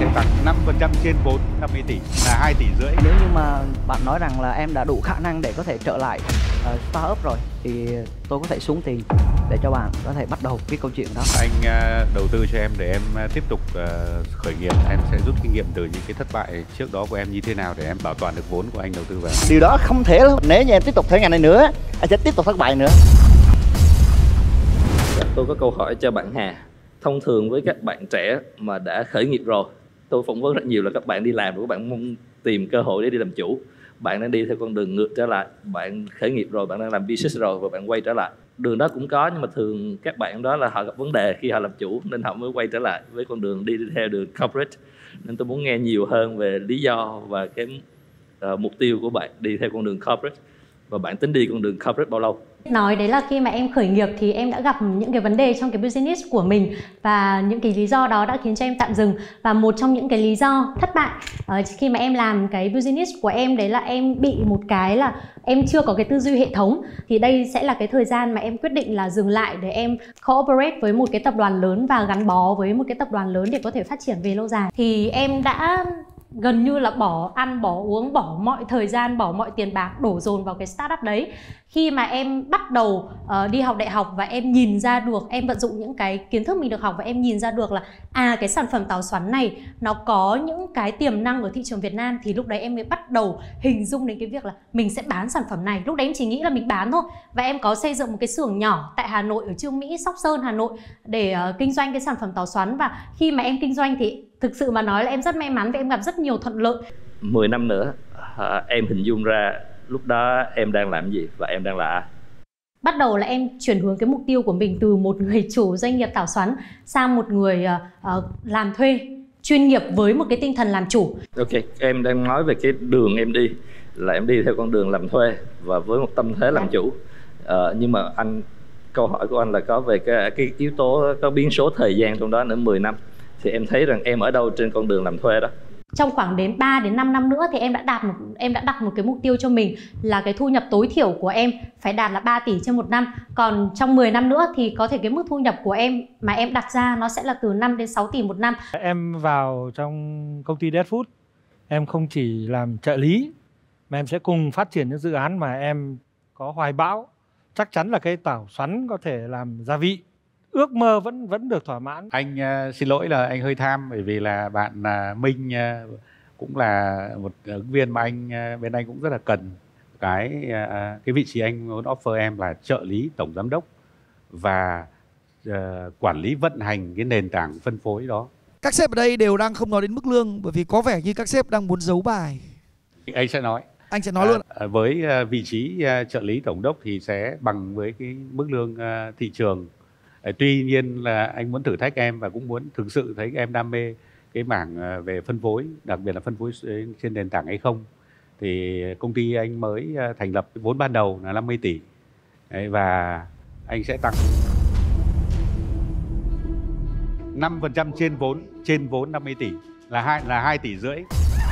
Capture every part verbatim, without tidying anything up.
tăng năm phần trăm trên vốn năm mươi tỷ là hai tỷ rưỡi. Nếu như mà bạn nói rằng là em đã đủ khả năng để có thể trở lại uh, startup rồi thì tôi có thể xuống tiền để cho bạn có thể bắt đầu cái câu chuyện đó. Anh uh, đầu tư cho em để em uh, tiếp tục uh, khởi nghiệp. Em sẽ rút kinh nghiệm từ những cái thất bại trước đó của em như thế nào để em bảo toàn được vốn của anh đầu tư vào. Điều đó không thể đâu. Nếu như em tiếp tục theo ngành này nữa, anh sẽ tiếp tục thất bại nữa. Tôi có câu hỏi cho bạn Hà. Thông thường với các bạn trẻ mà đã khởi nghiệp rồi, tôi phỏng vấn rất nhiều là các bạn đi làm rồi các bạn mong tìm cơ hội để đi làm chủ. Bạn đang đi theo con đường ngược trở lại. Bạn khởi nghiệp rồi, bạn đang làm business rồi và bạn quay trở lại. Đường đó cũng có, nhưng mà thường các bạn đó là họ gặp vấn đề khi họ làm chủ nên họ mới quay trở lại với con đường đi theo đường corporate. Nên tôi muốn nghe nhiều hơn về lý do và cái uh, mục tiêu của bạn đi theo con đường corporate. Và bạn tính đi con đường corporate bao lâu? Nói đấy là khi mà em khởi nghiệp thì em đã gặp những cái vấn đề trong cái business của mình và những cái lý do đó đã khiến cho em tạm dừng. Và một trong những cái lý do thất bại uh, khi mà em làm cái business của em đấy là em bị một cái là em chưa có cái tư duy hệ thống. Thì đây sẽ là cái thời gian mà em quyết định là dừng lại để em cooperate với một cái tập đoàn lớn và gắn bó với một cái tập đoàn lớn để có thể phát triển về lâu dài. Thì em đã gần như là bỏ ăn, bỏ uống, bỏ mọi thời gian, bỏ mọi tiền bạc đổ dồn vào cái startup đấy. Khi mà em bắt đầu uh, đi học đại học và em nhìn ra được, em vận dụng những cái kiến thức mình được học và em nhìn ra được là à cái sản phẩm táo xoắn này nó có những cái tiềm năng ở thị trường Việt Nam, thì lúc đấy em mới bắt đầu hình dung đến cái việc là mình sẽ bán sản phẩm này. Lúc đấy em chỉ nghĩ là mình bán thôi. Và em có xây dựng một cái xưởng nhỏ tại Hà Nội, ở Chương Mỹ, Sóc Sơn, Hà Nội để uh, kinh doanh cái sản phẩm táo xoắn. Và khi mà em kinh doanh thì thực sự mà nói là em rất may mắn vì em gặp rất nhiều thuận lợi. mười năm nữa à, em hình dung ra lúc đó em đang làm gì và em đang là ai? Bắt đầu là em chuyển hướng cái mục tiêu của mình từ một người chủ doanh nghiệp táo xoắn sang một người uh, uh, làm thuê chuyên nghiệp với một cái tinh thần làm chủ. Ok, em đang nói về cái đường em đi là em đi theo con đường làm thuê và với một tâm thế làm chủ. Uh, nhưng mà anh câu hỏi của anh là có về cái, cái yếu tố có biến số thời gian trong đó nữa mười năm. Thì em thấy rằng em ở đâu trên con đường làm thuê đó? Trong khoảng đến ba đến năm năm nữa thì em đã đạt một em đã đặt một cái mục tiêu cho mình là cái thu nhập tối thiểu của em phải đạt là ba tỷ trên một năm. Còn trong mười năm nữa thì có thể cái mức thu nhập của em mà em đặt ra nó sẽ là từ năm đến sáu tỷ một năm. Em vào trong công ty Dead Food, em không chỉ làm trợ lý mà em sẽ cùng phát triển những dự án mà em có hoài bão. Chắc chắn là cái táo xoắn có thể làm gia vị. Ước mơ vẫn vẫn được thỏa mãn. Anh uh, xin lỗi là anh hơi tham, bởi vì là bạn uh, Minh uh, cũng là một ứng viên mà anh uh, bên anh cũng rất là cần. Cái uh, cái vị trí anh muốn offer em là trợ lý tổng giám đốc và uh, quản lý vận hành cái nền tảng phân phối đó. Các sếp ở đây đều đang không nói đến mức lương bởi vì có vẻ như các sếp đang muốn giấu bài. Anh sẽ nói. Anh sẽ nói à, luôn. À, với uh, vị trí uh, trợ lý tổng đốc thì sẽ bằng với cái mức lương uh, thị trường. Tuy nhiên là anh muốn thử thách em và cũng muốn thực sự thấy em đam mê cái mảng về phân phối, đặc biệt là phân phối trên nền tảng hay không. Thì công ty anh mới thành lập, vốn ban đầu là năm mươi tỷ. Đấy, và anh sẽ tăng năm phần trăm trên vốn, trên vốn năm mươi tỷ là hai là hai tỷ rưỡi.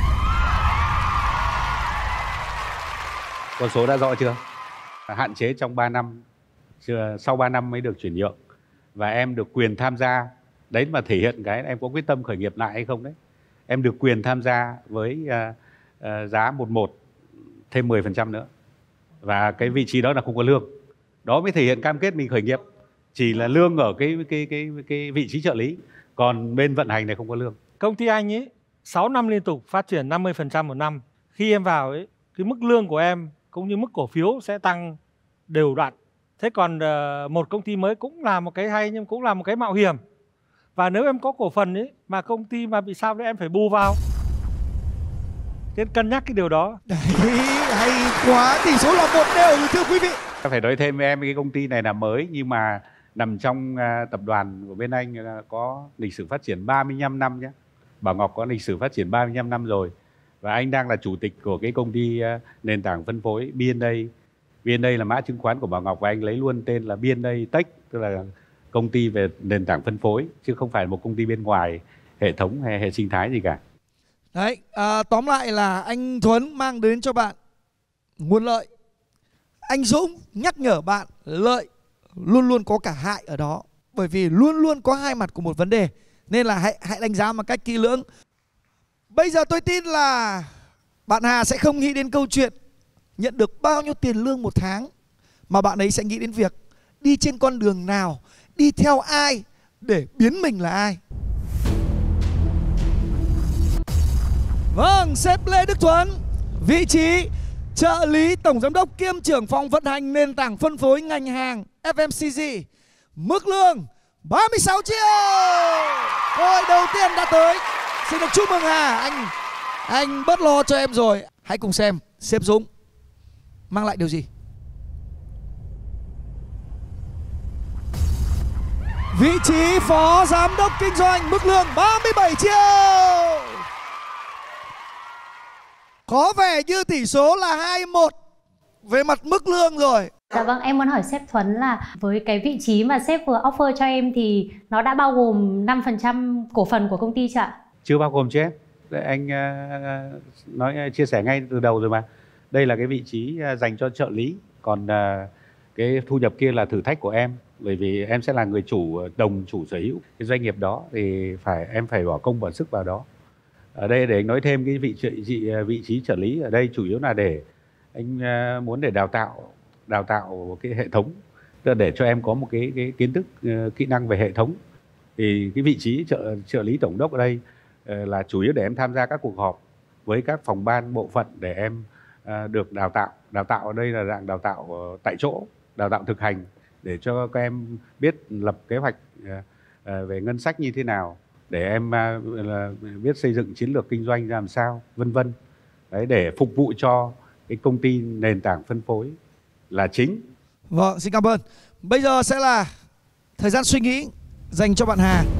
Con số đã rõ chưa? Hạn chế trong ba năm, sau ba năm mới được chuyển nhượng. Và em được quyền tham gia, đấy mà thể hiện cái em có quyết tâm khởi nghiệp lại hay không đấy. Em được quyền tham gia với uh, uh, giá một một thêm mười phần trăm nữa. Và cái vị trí đó là không có lương. Đó mới thể hiện cam kết mình khởi nghiệp. Chỉ là lương ở cái cái cái cái vị trí trợ lý, còn bên vận hành này không có lương. Công ty anh ấy sáu năm liên tục phát triển năm mươi phần trăm một năm. Khi em vào ấy, cái mức lương của em cũng như mức cổ phiếu sẽ tăng đều đặn. Thế còn uh, một công ty mới cũng là một cái hay nhưng cũng là một cái mạo hiểm. Và nếu em có cổ phần ấy mà công ty mà bị sao đấy em phải bù vào. Thế cân nhắc cái điều đó. Đấy, hay quá, tỷ số là một đều thưa quý vị. Phải nói thêm với em, cái công ty này là mới nhưng mà nằm trong uh, tập đoàn của bên anh uh, có lịch sử phát triển ba mươi lăm năm nhé. Bảo Ngọc có lịch sử phát triển ba mươi lăm năm rồi. Và anh đang là chủ tịch của cái công ty uh, nền tảng phân phối bê en a. bê en a là mã chứng khoán của Bảo Ngọc và anh lấy luôn tên là bê en a Tech, tức là công ty về nền tảng phân phối chứ không phải một công ty bên ngoài hệ thống hay hệ sinh thái gì cả. Đấy, à, tóm lại là anh Thuấn mang đến cho bạn nguồn lợi. Anh Dũng nhắc nhở bạn lợi luôn luôn có cả hại ở đó, bởi vì luôn luôn có hai mặt của một vấn đề, nên là hãy hãy đánh giá một cách kỹ lưỡng. Bây giờ tôi tin là bạn Hà sẽ không nghĩ đến câu chuyện nhận được bao nhiêu tiền lương một tháng, mà bạn ấy sẽ nghĩ đến việc đi trên con đường nào, đi theo ai để biến mình là ai. Vâng, sếp Lê Đức Tuấn, vị trí trợ lý tổng giám đốc kiêm trưởng phòng vận hành nền tảng phân phối ngành hàng ép em xê giê. Mức lương ba mươi sáu triệu. Câu đầu tiên đã tới. Xin được chúc mừng Hà, anh anh bớt lo cho em rồi. Hãy cùng xem sếp Dũng mang lại điều gì. Vị trí phó giám đốc kinh doanh, mức lương ba mươi bảy triệu. Có vẻ như tỷ số là hai một về mặt mức lương rồi. Dạ vâng, em muốn hỏi sếp Thuấn là với cái vị trí mà sếp vừa offer cho em thì nó đã bao gồm năm phần trăm cổ phần của công ty chưa ạ? Chưa bao gồm chứ em. Đấy, anh uh, nói chia sẻ ngay từ đầu rồi mà. Đây là cái vị trí uh, dành cho trợ lý. Còn uh, cái thu nhập kia là thử thách của em. Bởi vì em sẽ là người chủ, đồng chủ sở hữu cái doanh nghiệp đó, thì phải em phải bỏ công bỏ sức vào đó. Ở đây để anh nói thêm cái vị trí, vị trí trợ lý ở đây chủ yếu là để anh uh, muốn để đào tạo đào tạo cái hệ thống, tức là để cho em có một cái, cái kiến thức, uh, kỹ năng về hệ thống. Thì cái vị trí trợ trợ lý tổng đốc ở đây uh, là chủ yếu để em tham gia các cuộc họp với các phòng ban bộ phận để em uh, được đào tạo. Đào tạo ở đây là dạng đào tạo uh, tại chỗ, đào tạo thực hành để cho các em biết lập kế hoạch uh, uh, về ngân sách như thế nào, để em uh, là biết xây dựng chiến lược kinh doanh ra làm sao, vân vân. Đấy, để phục vụ cho cái công ty nền tảng phân phối là chính. Vâng, xin cảm ơn. Bây giờ sẽ là thời gian suy nghĩ dành cho bạn Hà.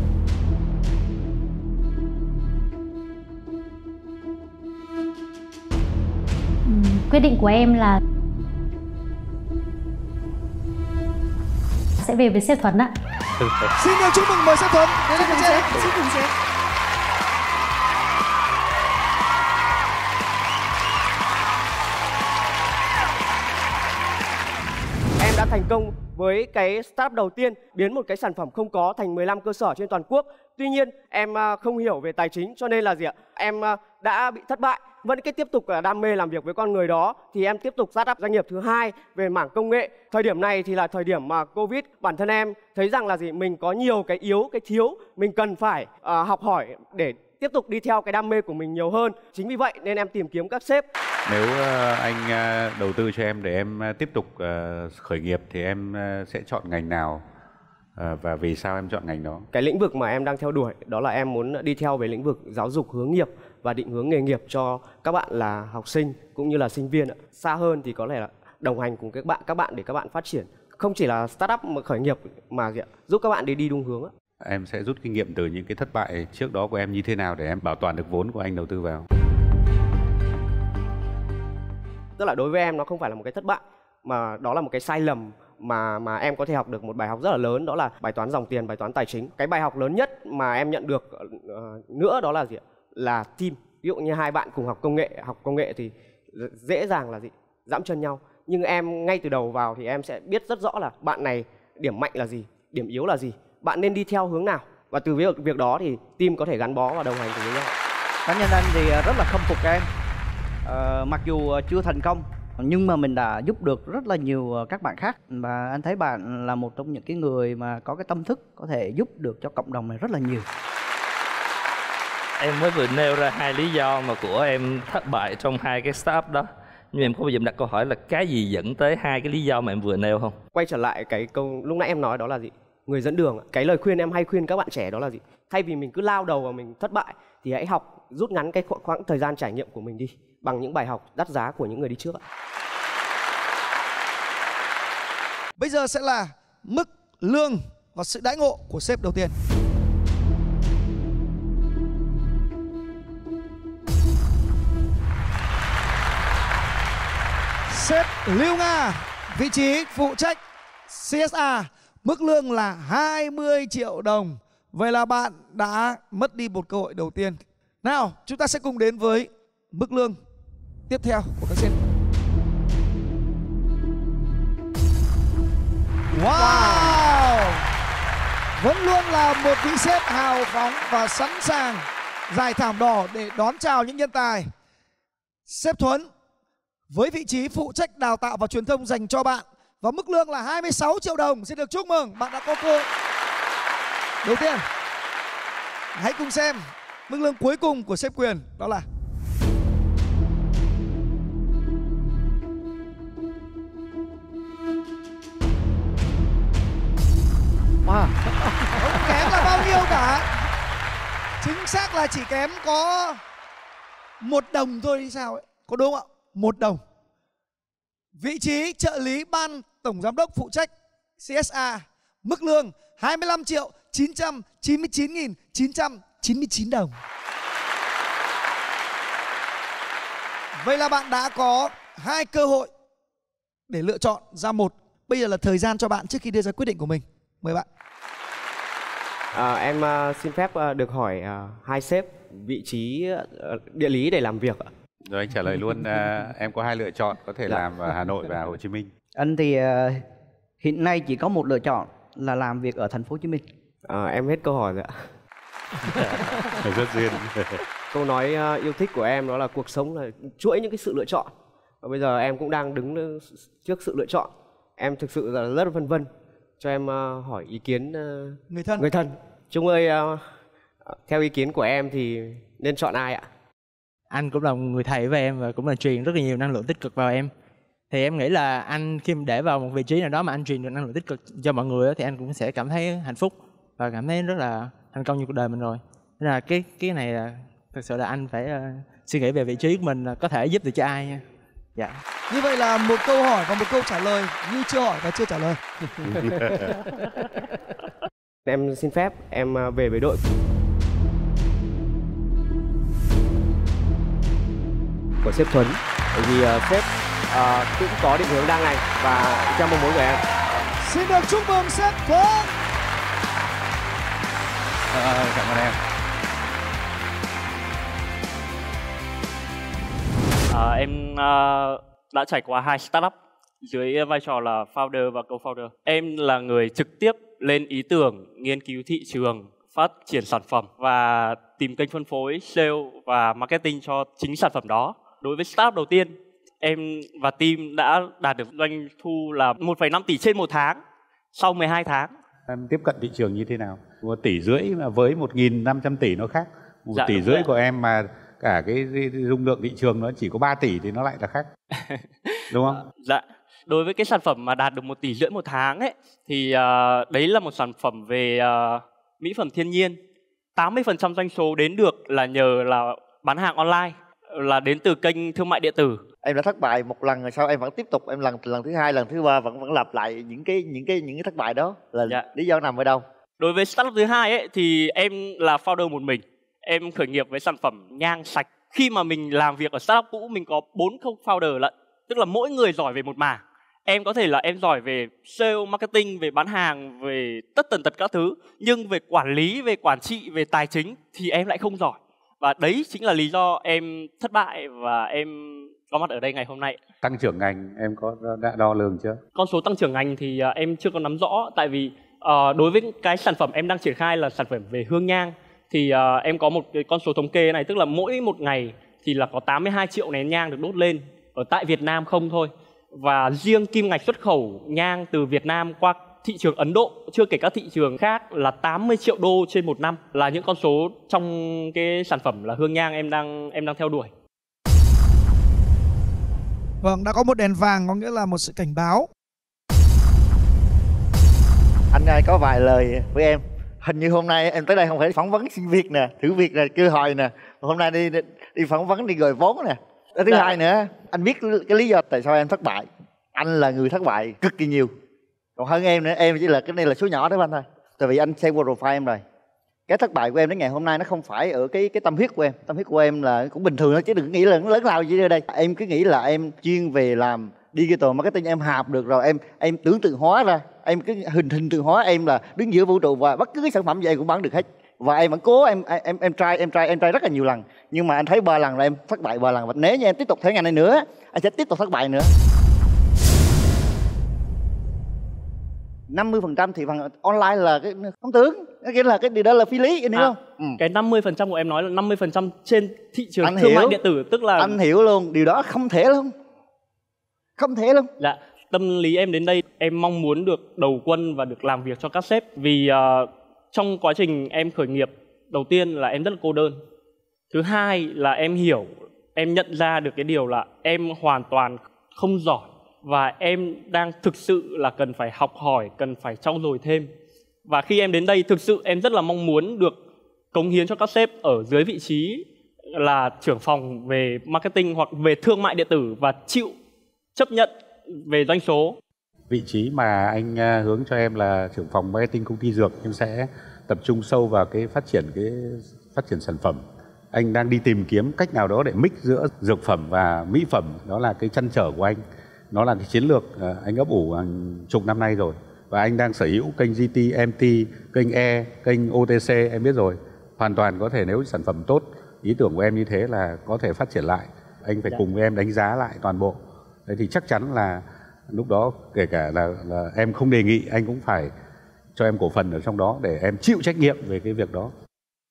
Quyết định của em là sẽ về với sếp Thuấn ạ. Xin được chúc mừng, mời sếp Thuấn đến đây sếp. Xin cùng sếp. Em đã thành công với cái startup đầu tiên, biến một cái sản phẩm không có thành mười lăm cơ sở trên toàn quốc. Tuy nhiên em không hiểu về tài chính cho nên là gì ạ? Em đã bị thất bại. Vẫn cái tiếp tục là đam mê làm việc với con người đó thì em tiếp tục start up doanh nghiệp thứ hai về mảng công nghệ. Thời điểm này thì là thời điểm mà Covid, bản thân em thấy rằng là gì, mình có nhiều cái yếu, cái thiếu, mình cần phải uh, học hỏi để tiếp tục đi theo cái đam mê của mình nhiều hơn. Chính vì vậy nên em tìm kiếm các sếp. Nếu uh, anh uh, đầu tư cho em để em uh, tiếp tục uh, khởi nghiệp thì em uh, sẽ chọn ngành nào? Uh, và vì sao em chọn ngành đó? Cái lĩnh vực mà em đang theo đuổi đó là em muốn đi theo về lĩnh vực giáo dục hướng nghiệp và định hướng nghề nghiệp cho các bạn là học sinh cũng như là sinh viên. Xa hơn thì có lẽ là đồng hành cùng các bạn các bạn để các bạn phát triển, không chỉ là startup mà khởi nghiệp mà giúp các bạn đi đi đúng hướng. Em sẽ rút kinh nghiệm từ những cái thất bại trước đó của em như thế nào để em bảo toàn được vốn của anh đầu tư vào. Tức là đối với em nó không phải là một cái thất bại mà đó là một cái sai lầm mà mà em có thể học được một bài học rất là lớn, đó là bài toán dòng tiền, bài toán tài chính. Cái bài học lớn nhất mà em nhận được uh, nữa đó là gì ạ? Là team. Ví dụ như hai bạn cùng học công nghệ, học công nghệ thì dễ dàng là gì? Giẫm chân nhau. Nhưng em ngay từ đầu vào thì em sẽ biết rất rõ là bạn này điểm mạnh là gì, điểm yếu là gì, bạn nên đi theo hướng nào. Và từ việc việc đó thì team có thể gắn bó và đồng hành cùng với nhau. Cá nhân anh thì rất là khâm phục em. Ờ, mặc dù chưa thành công nhưng mà mình đã giúp được rất là nhiều các bạn khác, và anh thấy bạn là một trong những cái người mà có cái tâm thức có thể giúp được cho cộng đồng này rất là nhiều. Em mới vừa nêu ra hai lý do mà của em thất bại trong hai cái startup đó. Nhưng em có bao giờ đặt câu hỏi là cái gì dẫn tới hai cái lý do mà em vừa nêu không? Quay trở lại cái câu lúc nãy em nói đó là gì? Người dẫn đường. Cái lời khuyên em hay khuyên các bạn trẻ đó là gì? Thay vì mình cứ lao đầu vào mình thất bại thì hãy học, rút ngắn cái khoảng thời gian trải nghiệm của mình đi bằng những bài học đắt giá của những người đi trước ạ. Bây giờ sẽ là mức lương và sự đãi ngộ của sếp đầu tiên. Sếp Lưu Nga, vị trí phụ trách xê ét rờ, mức lương là hai mươi triệu đồng. Vậy là bạn đã mất đi một cơ hội đầu tiên. Nào, chúng ta sẽ cùng đến với mức lương tiếp theo của các sếp. Wow! Vẫn luôn là một vị sếp hào phóng và sẵn sàng Giải thảm đỏ để đón chào những nhân tài. Sếp Thuấn với vị trí phụ trách đào tạo và truyền thông dành cho bạn và mức lương là hai mươi sáu triệu đồng. Xin được chúc mừng, bạn đã có cơ hội. Đầu tiên, hãy cùng xem mức lương cuối cùng của sếp Quyền đó là Wow. không kém là bao nhiêu cả. Chính xác là chỉ kém có một đồng thôi thì sao ấy. Có đúng không ạ? Một đồng. Vị trí trợ lý ban tổng giám đốc phụ trách xê ét a, mức lương hai mươi lăm triệu chín trăm chín mươi chín nghìn chín trăm chín mươi chín đồng. Vậy là bạn đã có hai cơ hội để lựa chọn ra một. Bây giờ là thời gian cho bạn trước khi đưa ra quyết định của mình. Mời bạn. À, em uh, xin phép uh, được hỏi uh, hai sếp vị trí uh, địa lý để làm việc ạ. Rồi anh trả lời luôn. À, em có hai lựa chọn, có thể Dạ. làm ở Hà Nội và Hồ Chí Minh. Anh thì uh, hiện nay chỉ có một lựa chọn là làm việc ở thành phố Hồ Chí Minh. À, em hết câu hỏi rồi ạ. Rất duyên. Câu nói uh, yêu thích của em đó là cuộc sống là chuỗi những cái sự lựa chọn. Và bây giờ em cũng đang đứng trước sự lựa chọn. Em thực sự là rất vân vân. Cho em uh, hỏi ý kiến uh, Người thân. người thân. Trung ơi, uh, theo ý kiến của em thì nên chọn ai ạ? Anh cũng là một người thầy với em và cũng là truyền rất là nhiều năng lượng tích cực vào em. Thì em nghĩ là anh khi để vào một vị trí nào đó mà anh truyền được năng lượng tích cực cho mọi người thì anh cũng sẽ cảm thấy hạnh phúc và cảm thấy rất là thành công như cuộc đời mình rồi. Nên là cái cái này là thực sự là anh phải uh, suy nghĩ về vị trí của mình là có thể giúp được cho ai nha. Dạ. Như vậy là một câu hỏi và một câu trả lời như chưa hỏi và chưa trả lời. Em xin phép em uh, về với đội. Của sếp Thuấn. Bởi vì uh, sếp uh, cũng có định hướng đa ngành và theo mong muốn của em. Xin được chúc mừng sếp Thuấn. À, cảm ơn em. À, em uh, đã trải qua hai startup dưới vai trò là founder và co-founder. Em là người trực tiếp lên ý tưởng, nghiên cứu thị trường, phát triển sản phẩm và tìm kênh phân phối, sale và marketing cho chính sản phẩm đó. Đối với startup đầu tiên, em và team đã đạt được doanh thu là một phẩy năm tỷ trên một tháng sau mười hai tháng. Em tiếp cận thị trường như thế nào? Một tỷ rưỡi mà với một nghìn năm trăm tỷ nó khác. Một Dạ, tỷ rưỡi rồi. của em mà cả cái dung lượng thị trường nó chỉ có ba tỷ thì nó lại là khác. Đúng không? Dạ. Đối với cái sản phẩm mà đạt được một tỷ rưỡi một tháng ấy thì uh, đấy là một sản phẩm về uh, mỹ phẩm thiên nhiên. tám mươi phần trăm doanh số đến được là nhờ là bán hàng online, là đến từ kênh thương mại điện tử. Em đã thất bại một lần rồi sau em vẫn tiếp tục, em lần lần thứ hai, lần thứ ba vẫn vẫn lặp lại những cái những cái những cái thất bại đó là Dạ. lý do nằm ở đâu? Đối với startup thứ hai ấy thì em là founder một mình. Em khởi nghiệp với sản phẩm nhang sạch. Khi mà mình làm việc ở startup cũ mình có bốn co-founder lận, tức là mỗi người giỏi về một mảng. Em có thể là em giỏi về sale, marketing, về bán hàng, về tất tần tật các thứ, nhưng về quản lý, về quản trị, về tài chính thì em lại không giỏi. Và đấy chính là lý do em thất bại và em có mặt ở đây ngày hôm nay. Tăng trưởng ngành em có đã đo lường chưa? Con số tăng trưởng ngành thì uh, em chưa có nắm rõ, tại vì uh, đối với cái sản phẩm em đang triển khai là sản phẩm về hương nhang thì uh, em có một cái con số thống kê này, tức là mỗi một ngày thì là có tám mươi hai triệu nén nhang được đốt lên ở tại Việt Nam không thôi. Và riêng kim ngạch xuất khẩu nhang từ Việt Nam qua thị trường Ấn Độ, chưa kể các thị trường khác, là tám mươi triệu đô trên một năm, là những con số trong cái sản phẩm là hương nhang em đang em đang theo đuổi. Vâng, đã có một đèn vàng có nghĩa là một sự cảnh báo. Anh ơi, có vài lời với em. Hình như hôm nay em tới đây không phải phỏng vấn xin việc nè, thử việc là cơ hội nè. Hôm nay đi đi phỏng vấn đi gọi vốn nè. Cái thứ Dạ. hai nữa, anh biết cái lý do tại sao em thất bại. Anh là người thất bại cực kỳ nhiều. Còn hơn em nữa, em chỉ là cái này là số nhỏ đó anh thôi. Tại vì anh xem qua profile em rồi. Cái thất bại của em đến ngày hôm nay nó không phải ở cái cái tâm huyết của em. Tâm huyết của em là cũng bình thường thôi chứ đừng nghĩ là nó lớn lao gì ở đây. Em cứ nghĩ là em chuyên về làm digital marketing, em hạp được rồi, em em tưởng tượng hóa ra, em cứ hình hình tượng hóa em là đứng giữa vũ trụ và bất cứ cái sản phẩm gì em cũng bán được hết. Và em vẫn cố em em em try em try em try rất là nhiều lần, nhưng mà anh thấy ba lần là em thất bại ba lần, và nếu như em tiếp tục theo ngành này nữa anh sẽ tiếp tục thất bại nữa. năm mươi phần trăm thị phần online là cái không tướng, cái kia là cái điều đó là phi lý, anh hiểu À, không? Ừ. Cái năm mươi phần trăm của em nói là năm mươi phần trăm trên thị trường Anh thương mại hiểu. điện tử, tức là Anh hiểu luôn, điều đó không thể luôn, không thể luôn. dạ, tâm lý em đến đây em mong muốn được đầu quân và được làm việc cho các sếp, vì ờ, trong quá trình em khởi nghiệp, đầu tiên là em rất là cô đơn. Thứ hai là em hiểu, em nhận ra được cái điều là em hoàn toàn không giỏi và em đang thực sự là cần phải học hỏi, cần phải trau dồi thêm. Và khi em đến đây, thực sự em rất là mong muốn được cống hiến cho các sếp ở dưới vị trí là trưởng phòng về marketing hoặc về thương mại điện tử và chịu chấp nhận về doanh số. Vị trí mà anh à, hướng cho em là trưởng phòng marketing công ty dược, em sẽ tập trung sâu vào cái phát triển cái phát triển sản phẩm. Anh đang đi tìm kiếm cách nào đó để mix giữa dược phẩm và mỹ phẩm, đó là cái trăn trở của anh. Nó là cái chiến lược à, anh ấp ủ hàng chục năm nay rồi. Và anh đang sở hữu kênh giê tê, em tê, kênh E, kênh o tê xê, em biết rồi. Hoàn toàn có thể nếu sản phẩm tốt, ý tưởng của em như thế là có thể phát triển lại. Anh phải Dạ. cùng với em đánh giá lại toàn bộ. Đấy thì chắc chắn là lúc đó kể cả là, là em không đề nghị, anh cũng phải cho em cổ phần ở trong đó để em chịu trách nhiệm về cái việc đó.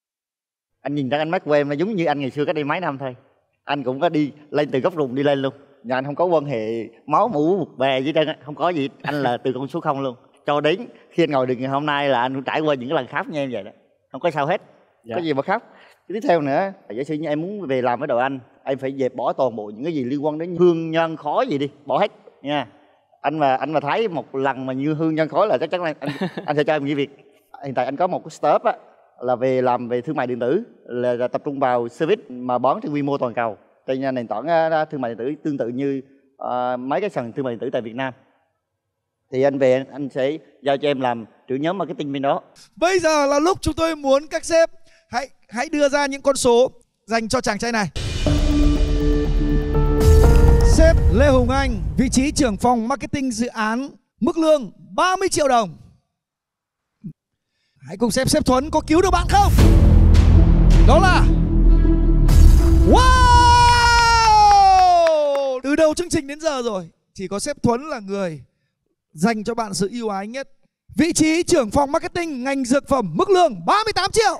Anh nhìn ra ánh mắt của em nó giống như anh ngày xưa cách đây mấy năm thôi. Anh cũng có đi lên từ gốc rùng đi lên luôn. Nhà anh không có quan hệ máu mủ một bè với trơn á, không có gì. Anh là từ con số không luôn. Cho đến khi anh ngồi được ngày hôm nay là anh cũng trải qua những cái lần khóc như em vậy đó. Không có sao hết. Dạ. Có gì mà khóc. Tiếp theo nữa, giả sử như em muốn về làm với đội anh, em phải dẹp bỏ toàn bộ những cái gì liên quan đến hương nhân khói gì đi, bỏ hết nha. Anh mà anh mà thấy một lần mà như hương nhân khói là chắc chắn là anh, anh sẽ cho em nghỉ việc. Hiện tại anh có một cái startup á, là về làm về thương mại điện tử, là, là tập trung vào service mà bán trên quy mô toàn cầu trên nền tảng uh, thương mại điện tử tương tự như uh, mấy cái sàn thương mại điện tử tại Việt Nam. Thì anh về anh sẽ giao cho em làm trưởng nhóm marketing bên đó. Bây giờ là lúc chúng tôi muốn các sếp hãy hãy đưa ra những con số dành cho chàng trai này. Sếp Lê Hùng Anh, vị trí trưởng phòng marketing dự án, mức lương ba mươi triệu đồng. Hãy cùng xem sếp Thuấn có cứu được bạn không? Đó là wow! Từ đầu chương trình đến giờ rồi, chỉ có sếp Thuấn là người dành cho bạn sự ưu ái nhất. Vị trí trưởng phòng marketing ngành dược phẩm, mức lương ba mươi tám triệu.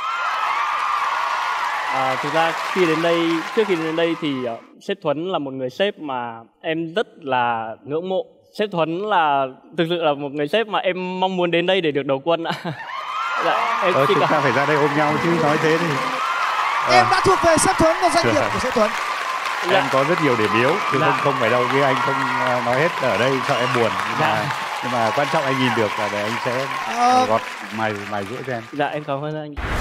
À, thực ra khi đến đây, trước khi đến đây thì uh, sếp Thuấn là một người sếp mà em rất là ngưỡng mộ. Sếp Thuấn là thực sự là một người sếp mà em mong muốn đến đây để được đầu quân ạ. Dạ, em Ờ, xin chúng cảm- ta phải ra đây ôm nhau chứ, nói thế thì Em đã thuộc về sếp Thuấn và doanh nghiệp của sếp Thuấn. Dạ. em có rất nhiều điểm yếu chứ Dạ. không không phải đâu, chứ anh không ờ, nói hết ở đây sợ em buồn, nhưng mà Dạ. nhưng mà quan trọng anh nhìn được là để anh sẽ Ờ, gọt mày mày rũa cho em. Dạ em cảm ơn anh.